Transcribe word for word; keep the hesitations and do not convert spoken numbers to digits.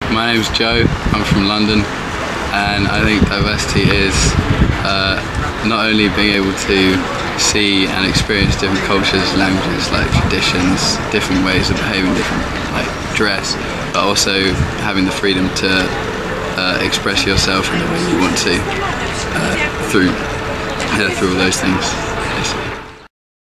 My name's Joe, I'm from London, and I think diversity is uh, not only being able to see and experience different cultures, languages, like traditions, different ways of behaving, different like dress, but also having the freedom to uh, express yourself in the way you want to uh, through, uh, through all those things.